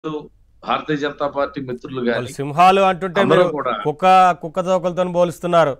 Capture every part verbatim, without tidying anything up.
Bharatiya Janata party మిత్రులు వాళ్ళు గాని సింహాలు అంటుంటే అందరూ మీరు కూడా కుక్క కుక్క తోకలతో పోలుస్తున్నారు.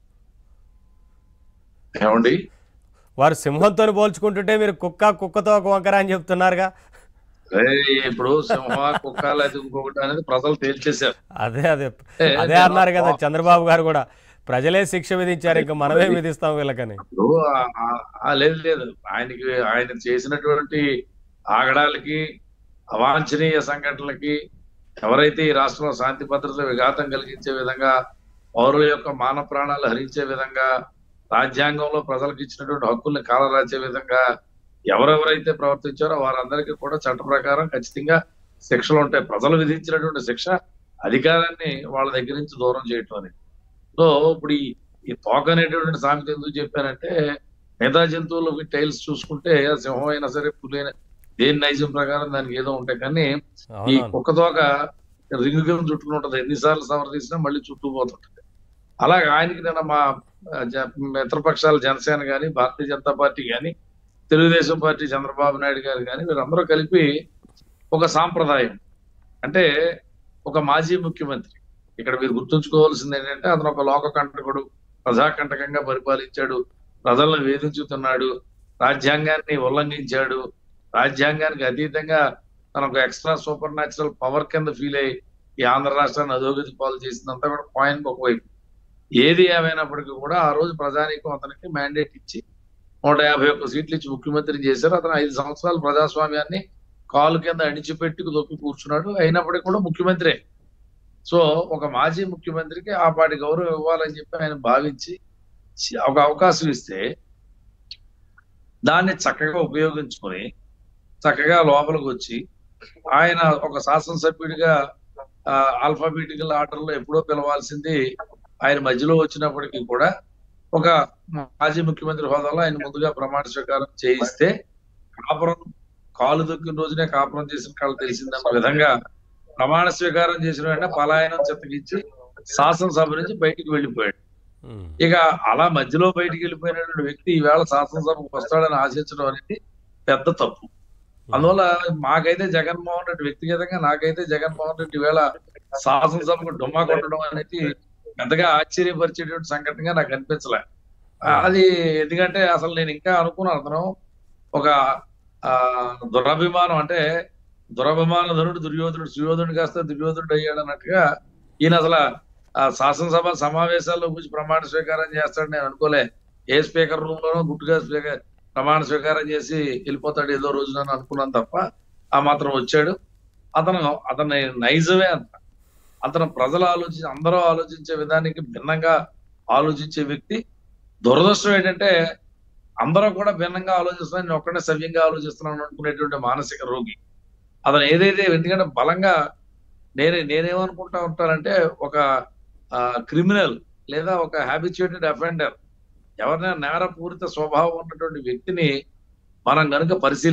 ఏమండి వారు సింహంతో పోల్చుకుంటుంటే మీరు కుక్క కుక్కతో ఒక వంకర అని చెప్తున్నారుగా. ఏయ్ ఇప్పుడు సింహ కుక్క లేదా ఇంకొకటి అనేది ప్రజలు తేల్చేశారు. అదే అదే ఏ, అదే నేను అన్నారు కదా ఆ- చంద్రబాబు గారు కూడా. ప్రజలే శిక్ష విధించారు, ఇంకా మనమే విధిస్తాం వీళ్ళకని. ఇప్పుడు ఆ- ఆ- ఆ లేదు లేదు ఆయనకి ఆయన చేసినటువంటి ఆగడాలకి అవాంఛనీయ సంఘటనలకి ఎవరైతే ఈ రాష్ట్రంలో శాంతి భద్రతల విఘాతం కలిగించే విధంగా పౌరుల యొక్క మాన ప్రాణాలు హరించే విధంగా రాజ్యాంగంలో ప్రజలకు ఇచ్చినటువంటి హక్కుల్ని కాలరాచే విధంగా ఎవరెవరైతే ప్రవర్తించారో వారందరికీ కూడా చట్ట ప్రకారం ఖచ్చితంగా శిక్షలు ఉంటాయి. ప్రజలు విధించినటువంటి శిక్ష అధికారాన్ని వాళ్ళ దగ్గర నుంచి దూరం చేయటం అనేది. సో ఇప్పుడు ఈ ఈ తోక అనేటటువంటి సామెత ఎందుకు చెప్పానంటే మిగతా జంతువులకి టైల్స్ చూసుకుంటే సింహం అయినా సరే పులి అయినా దేని నైజం ప్రకారం దానికి ఏదో ఉంటాయి, కానీ ఈ అవునవును. కుక్క తోక రింగు కింద చుట్టుకుని ఉంటది. ఎన్నిసార్లు సవర్ తీసినా మళ్ళీ చుట్టూ పోతుంటది. అలాగే ఆయనకి నేను మా ఆ, జ- మిత్రపక్షాల జనసేన గాని భారతీయ జనతా పార్టీ గాని తెలుగుదేశం పార్టీ చంద్రబాబు నాయుడు గారు కానీ వీరందరూ కలిపి ఒక సాంప్రదాయం, అంటే ఒక మాజీ ముఖ్యమంత్రి, ఇక్కడ మీరు గుర్తుంచుకోవాల్సింది ఏంటంటే అతను ఒక లోక కంటకుడు, ప్రజాకంటకంగా పరిపాలించాడు, ప్రజలను వేధించుతున్నాడు, రాజ్యాంగాన్ని ఉల్లంఘించాడు, రాజ్యాంగానికి అతీతంగా తన ఒక ఎక్స్ట్రా సూపర్ న్యాచురల్ పవర్ కింద ఫీల్ అయ్యి ఈ ఆంధ్ర రాష్ట్రాన్ని అధోగతి పాలు చేసిందంతా కూడా పాయింట్ ఒకవైపు. ఏది ఏమైనప్పటికీ కూడా ఆ రోజు ప్రజానీకం అతనికి మ్యాండేట్ ఇచ్చి నూట యాభై ఒక్క సీట్లు ఇచ్చి ముఖ్యమంత్రిని చేశారు. అతను ఐదు సంవత్సరాలు ప్రజాస్వామ్యాన్ని కాలు కింద అణిచిపెట్టి దొక్కి కూర్చున్నాడు. అయినప్పటికీ కూడా ముఖ్యమంత్రే. సో ఒక మాజీ ముఖ్యమంత్రికి ఆ పాటి గౌరవం ఇవ్వాలని చెప్పి ఆయన భావించి చి- ఒక అవకాశం ఇస్తే దాన్ని చక్కగా ఉపయోగించుకొని చక్కగా లోపలికి వచ్చి ఆయన ఒక శాసనసభ్యుడిగా ఆల్ఫాబెటికల్ ఆర్డర్ లో ఎప్పుడో పిలవాల్సింది ఆయన మధ్యలో వచ్చినప్పటికీ కూడా ఒక మాజీ ముఖ్యమంత్రి హోదాలో ఆయన ముందుగా ప్రమాణ స్వీకారం చేయిస్తే కాపురం కాలు దొక్కిన రోజునే కాపురం చేసిన కాళ్ళు తెలిసిందన్న విధంగా ప్రమాణ స్వీకారం చేసిన వెంటనే పలాయనం చిత్తగించి శాసనసభ నుంచి బయటికి వెళ్ళిపోయాడు. ఉమ్. ఇక అలా మధ్యలో బయటికి వెళ్ళిపోయినటువంటి వ్యక్తి ఈవేళ శాసనసభకు వస్తాడని ఆశించడం అనేది పెద్ద తప్పు. అందువల్ల మాకైతే జగన్మోహన్ రెడ్డి వ్యక్తిగతంగా నాకైతే జగన్మోహన్ రెడ్డి ఈవేళ శాసనసభకు డుమ్మా కొట్టడం అనేది పెద్దగా ఆశ్చర్యపరిచేటువంటి సంఘటనగా నాకు అనిపించలే. ఆ, అది ఎందుకంటే అసలు నేను ఇంకా అనుకున్నాను అతను ఒక ఆ దురభిమానం, అంటే దురభిమాన ధనుడు దుర్యోధనుడు సుయోధనుడు కాస్త దుర్యోధనుడు అయ్యాడు అన్నట్టుగా ఈయన అసలు ఆ శాసనసభ సమావేశాల్లో కూర్చి ప్రమాణ స్వీకారం చేస్తాడు నేను అనుకోలే. ఏ స్పీకర్ రూమ్ లోనో గుట్టుగా స్పీకర్ ప్రమాణ స్వీకారం చేసి వెళ్ళిపోతాడు ఏదో రోజున అనుకున్నాను తప్ప ఆ మాత్రం వచ్చాడు. అతను అతని నైజమే అంత. అతను ప్రజలు ఆలోచించి అందరూ ఆలోచించే విధానికి భిన్నంగా ఆలోచించే వ్యక్తి. దురదృష్టం ఏంటంటే అందరూ కూడా భిన్నంగా ఆలోచిస్తున్నాను, నేను ఒక్కడే సవ్యంగా ఆలోచిస్తున్నాను అనుకునేటువంటి మానసిక రోగి అతను. ఏదైతే ఎందుకంటే బలంగా నేనే నేనేమనుకుంటా ఉంటానంటే ఒక క్రిమినల్ లేదా ఒక హ్యాబిచ్యుయేటెడ్ అఫెండర్, ఎవరైనా నేరపూరిత స్వభావం ఉన్నటువంటి వ్యక్తిని మనం కనుక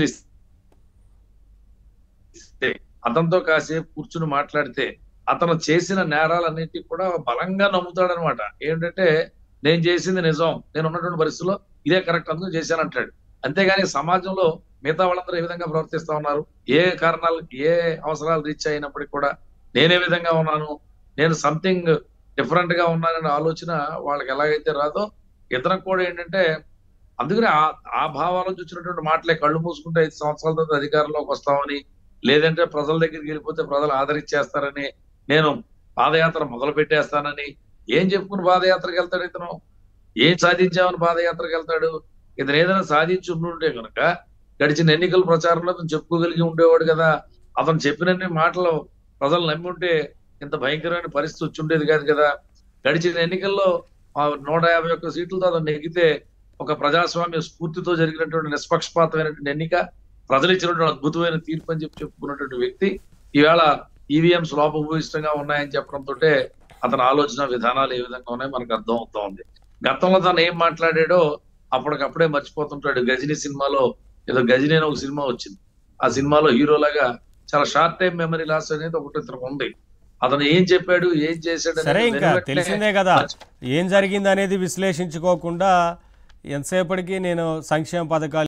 పరిశీలిస్తే అతనితో కాసేపు కూర్చుని మాట్లాడితే అతను చేసిన నేరాలన్నిటికీ కూడా బలంగా నమ్ముతాడనమాట. ఏంటంటే నేను చేసింది నిజం, నేను ఉన్నటువంటి పరిస్థితుల్లో ఇదే కరెక్ట్ అందుకు చేశాను అంటాడు. అంతేగాని సమాజంలో మిగతా వాళ్ళందరూ ఏ విధంగా ప్రవర్తిస్తా ఉన్నారు, ఏ కారణాలు ఏ అవసరాలు రీచ్ అయినప్పటికీ కూడా నేనే విధంగా ఉన్నాను, నేను సంథింగ్ డిఫరెంట్ గా ఉన్నాననే ఆలోచన వాళ్ళకి ఎలాగైతే రాదో ఇతనికి కూడా ఏంటంటే అందుకని ఆ ఆ భావాల నుంచి వచ్చినటువంటి మాటలే, కళ్ళు మూసుకుంటే ఐదు సంవత్సరాల తర్వాత అధికారంలోకి వస్తామని, లేదంటే ప్రజల దగ్గరికి వెళ్ళిపోతే ప్రజలు ఆదరించేస్తారని, నేను పాదయాత్ర మొదలు పెట్టేస్తానని ఏం చెప్పుకుని పాదయాత్రకు వెళ్తాడు ఇతను? ఏం సాధించామని పాదయాత్రకు వెళ్తాడు? ఇతను ఏదైనా సాధించి ఉంటే కనుక గడిచిన ఎన్నికల ప్రచారంలో అతను చెప్పుకోగలిగి ఉండేవాడు కదా. అతను చెప్పినన్ని మాటలు ప్రజలు నమ్మి ఉంటే ఇంత భయంకరమైన పరిస్థితి వచ్చి ఉండేది కాదు కదా. గడిచిన ఎన్నికల్లో ఆ నూట యాభై ఒక్క సీట్లతో అతను నెగ్గితే ఒక ప్రజాస్వామ్య స్ఫూర్తితో జరిగినటువంటి నిష్పక్షపాతమైనటువంటి ఎన్నిక, ప్రజలు ఇచ్చినటువంటి అద్భుతమైన తీర్పు అని చెప్పి చెప్పుకున్నటువంటి వ్యక్తి ఈవేళ ఈవీఎంస్ లోపభూయిష్టంగా ఉన్నాయని చెప్పడంతో అతని ఆలోచన విధానాలు ఏ విధంగా ఉన్నాయో మనకు అర్థం అవుతా ఉంది. గతంలో తను ఏం మాట్లాడాడో అప్పటికప్పుడే మర్చిపోతుంటాడు. గజనీ సినిమాలో ఏదో గజనీ అని ఒక సినిమా వచ్చింది, ఆ సినిమాలో హీరోలాగా చాలా షార్ట్ టైం మెమరీ లాస్ అనేది ఒకటి ఇతనికి ఉంది. అతను ఏం చెప్పాడు ఏం చేశాడు సరే, అనేది ఇంకా వెనువెంటనే తెలిసిందే కదా మర్చి- ఏం జరిగింది అనేది విశ్లేషించుకోకుండా ఎంతసేపటికి నేను సంక్షేమ పథకాలు